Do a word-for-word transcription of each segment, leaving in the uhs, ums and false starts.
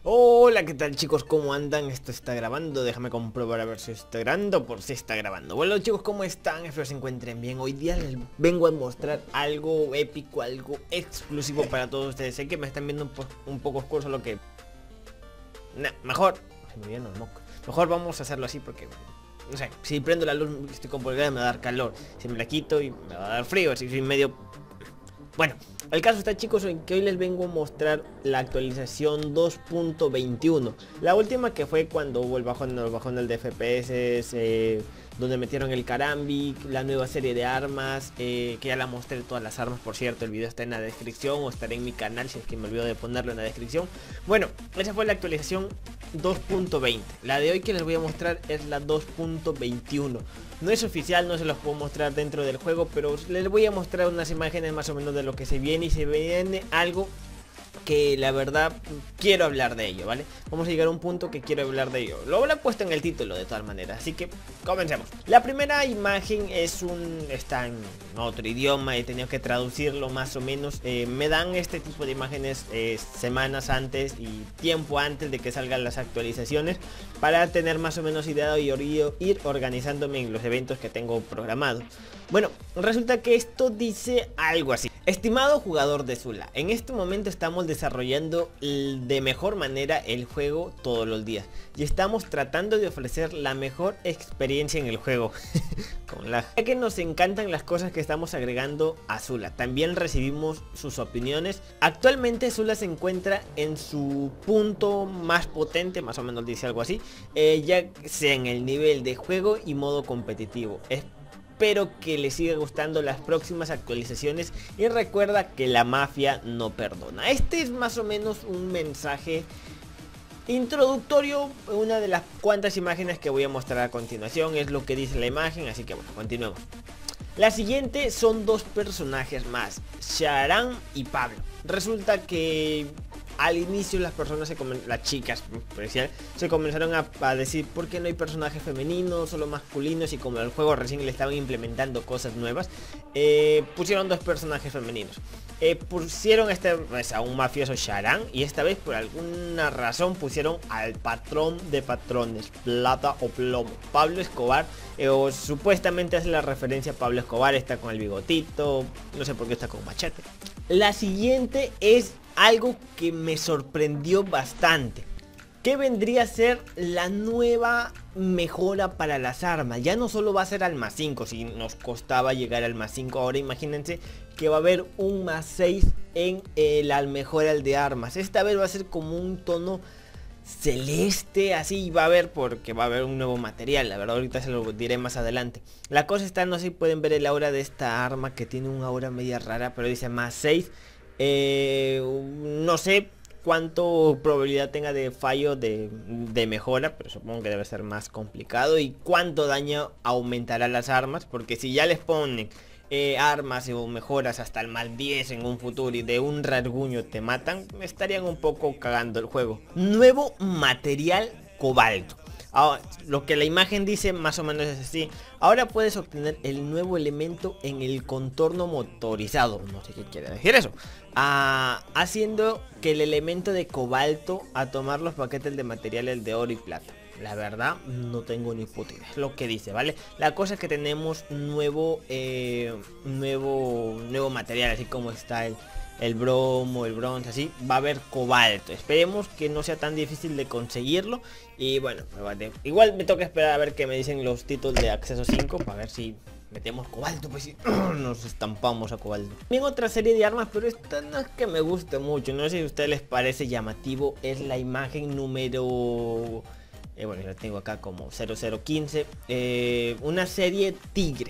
Hola, ¿qué tal chicos? ¿Cómo andan? Esto está grabando, déjame comprobar a ver si está grabando, por si está grabando. Bueno chicos, ¿cómo están? Espero se encuentren bien. Hoy día les vengo a mostrar algo épico, algo exclusivo para todos ustedes. Sé que me están viendo un, po un poco oscuro, lo que... Nah, mejor... Se me viene el moco. Mejor vamos a hacerlo así porque... No sé, si prendo la luz estoy con pulgada me va a dar calor. Si me la quito y me va a dar frío, así soy medio... Bueno, el caso está chicos en que hoy les vengo a mostrar la actualización dos punto veintiuno. La última que fue cuando hubo el bajón, el bajón del de F P S, eh, donde metieron el Karambit, la nueva serie de armas, eh, que ya la mostré todas las armas, por cierto, el video está en la descripción o estará en mi canal si es que me olvido de ponerlo en la descripción. Bueno, esa fue la actualización dos punto veinte. La de hoy que les voy a mostrar es la dos punto veintiuno. No es oficial, no se los puedo mostrar dentro del juego, pero les voy a mostrar unas imágenes más o menos de lo que se viene, y se viene algo que la verdad quiero hablar de ello, ¿vale? Vamos a llegar a un punto que quiero hablar de ello. Lo habré puesto en el título de todas maneras, así que comencemos. La primera imagen es un... está en otro idioma, he tenido que traducirlo más o menos. eh, Me dan este tipo de imágenes eh, semanas antes y tiempo antes de que salgan las actualizaciones, para tener más o menos idea y ir organizándome en los eventos que tengo programados. Bueno, resulta que esto dice algo así: estimado jugador de Zula, en este momento estamos desarrollando de mejor manera el juego todos los días y estamos tratando de ofrecer la mejor experiencia en el juego. Con la... Ya que nos encantan las cosas que estamos agregando a Zula, también recibimos sus opiniones. Actualmente Zula se encuentra en su punto más potente, más o menos dice algo así, eh, ya sea en el nivel de juego y modo competitivo. Es Espero que les siga gustando las próximas actualizaciones y recuerda que la mafia no perdona. Este es más o menos un mensaje introductorio. Una de las cuantas imágenes que voy a mostrar a continuación es lo que dice la imagen, así que bueno, continuemos. La siguiente son dos personajes más, Sharan y Pablo. Resulta que al inicio las personas, se las chicas especial, se comenzaron a, a decir ¿por qué no hay personajes femeninos, solo masculinos? Y como el juego recién le estaban implementando cosas nuevas, eh, pusieron dos personajes femeninos. eh, Pusieron este, pues, a un mafioso Sharan, y esta vez por alguna razón pusieron al patrón de patrones, plata o plomo, Pablo Escobar. eh, o supuestamente hace la referencia a Pablo Escobar, está con el bigotito, no sé por qué está con machete. La siguiente es algo que me sorprendió bastante, que vendría a ser la nueva mejora para las armas. Ya no solo va a ser al más cinco, si nos costaba llegar al más cinco, ahora imagínense que va a haber un más seis en eh, la mejora de armas. Esta vez va a ser como un tono celeste, así va a haber, porque va a haber un nuevo material. La verdad ahorita se lo diré más adelante. La cosa está, no sé si pueden ver el aura de esta arma, que tiene un aura media rara, pero dice más seis. Eh, no sé cuánto probabilidad tenga de fallo de, de mejora, pero supongo que debe ser más complicado. Y cuánto daño aumentará las armas, porque si ya les ponen eh, armas o mejoras hasta el más diez en un futuro y de un rasguño te matan, estarían un poco cagando el juego. Nuevo material cobalto. Ahora, lo que la imagen dice más o menos es así: ahora puedes obtener el nuevo elemento en el contorno motorizado. No sé qué quiere decir eso. Ah, haciendo que el elemento de cobalto a tomar los paquetes de materiales de oro y plata. La verdad no tengo ni puta idea, es lo que dice, ¿vale? La cosa es que tenemos nuevo eh, nuevo nuevo material, así como está el el bromo, el bronce, así va a haber cobalto. Esperemos que no sea tan difícil de conseguirlo. Y bueno, igual me toca esperar a ver qué me dicen los títulos de acceso cinco, para ver si metemos cobalto, pues sí, nos estampamos a cobalto. También otra serie de armas, pero esta no es que me guste mucho, no sé si a ustedes les parece llamativo, es la imagen número... Eh, bueno, yo la tengo acá como cero cero quince, eh, una serie tigre.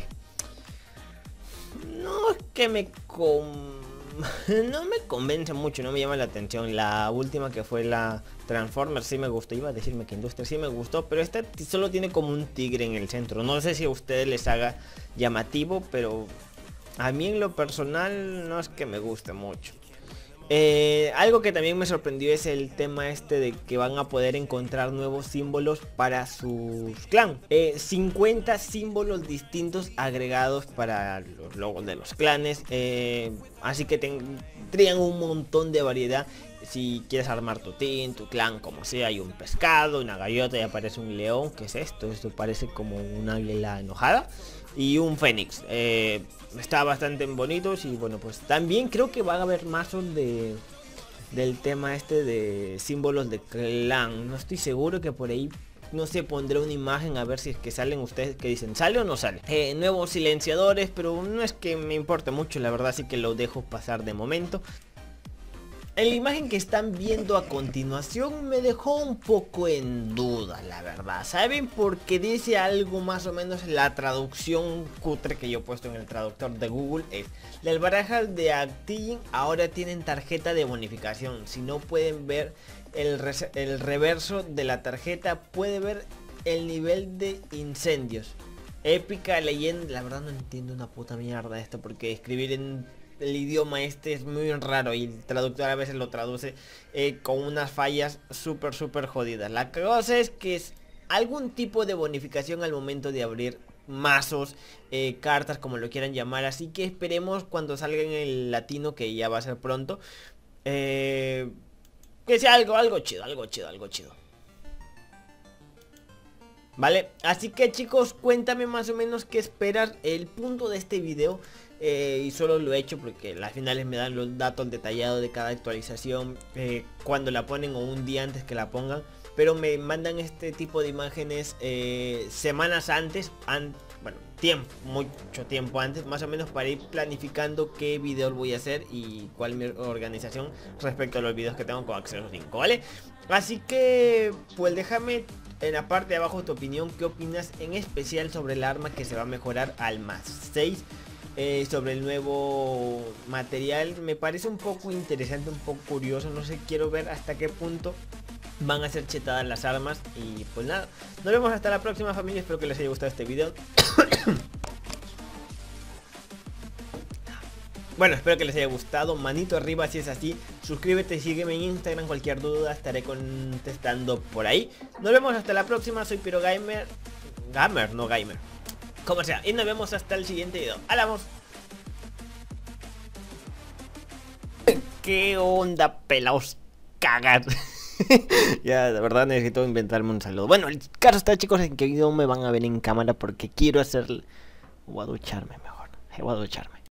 No es que me... Com... no me convence mucho, no me llama la atención. La última, que fue la Transformers, sí me gustó. Iba a decirme que Industria sí me gustó, pero esta solo tiene como un tigre en el centro. No sé si a ustedes les haga llamativo, pero a mí en lo personal no es que me guste mucho. Eh, algo que también me sorprendió es el tema este de que van a poder encontrar nuevos símbolos para sus clan. eh, cincuenta símbolos distintos agregados para los logos de los clanes, eh, así que tendrían un montón de variedad. si quieres armar tu team, tu clan, como sea, hay un pescado, una gaviota y aparece un león. ¿Qué es esto? Esto parece como una águila enojada. Y un fénix. Eh, está bastante bonitos. Y bueno, pues también creo que van a haber mazos de... del tema este de símbolos de clan. No estoy seguro, que por ahí, no sé, pondré una imagen a ver si es que salen ustedes, que dicen, ¿sale o no sale? Eh, nuevos silenciadores, pero no es que me importe mucho, la verdad, así que lo dejo pasar de momento. En la imagen que están viendo a continuación me dejó un poco en duda, la verdad. ¿Saben? Porque dice algo más o menos, la traducción cutre que yo he puesto en el traductor de Google es: las barajas de Activision ahora tienen tarjeta de bonificación. Si no pueden ver el, re el reverso de la tarjeta, puede ver el nivel de incendios. Épica leyenda. La verdad no entiendo una puta mierda esto, porque escribir en el idioma este es muy raro y el traductor a veces lo traduce eh, con unas fallas súper súper jodidas. La cosa es que es algún tipo de bonificación al momento de abrir mazos, eh, cartas, como lo quieran llamar. Así que esperemos cuando salga en el latino, que ya va a ser pronto, eh, que sea algo, algo chido, algo chido, algo chido. Vale, así que chicos, cuéntame más o menos qué esperas. El punto de este video, eh, y solo lo he hecho porque las finales me dan los datos detallados de cada actualización, eh, cuando la ponen o un día antes que la pongan. Pero me mandan este tipo de imágenes eh, semanas antes, an bueno, tiempo, mucho tiempo antes, más o menos, para ir planificando qué videos voy a hacer y cuál es mi organización respecto a los videos que tengo con Axelos cinco, ¿vale? Así que, pues déjame en la parte de abajo tu opinión. ¿Qué opinas en especial sobre el arma que se va a mejorar al más seis? Eh, sobre el nuevo material, me parece un poco interesante, un poco curioso. No sé, quiero ver hasta qué punto van a ser chetadas las armas. Y pues nada, nos vemos hasta la próxima, familia. Espero que les haya gustado este video. Bueno, espero que les haya gustado. Manito arriba si es así. Suscríbete, sígueme en Instagram. Cualquier duda estaré contestando por ahí. Nos vemos hasta la próxima. Soy Pyrogamer. Gamer, no gamer, como sea. Y nos vemos hasta el siguiente video. ¡Hablamos! ¿Qué onda, pelaos? Cagar. Ya, de verdad necesito inventarme un saludo. Bueno, el caso está, chicos, en que video me van a ver en cámara, porque quiero hacer... Voy a ducharme mejor. Voy a ducharme.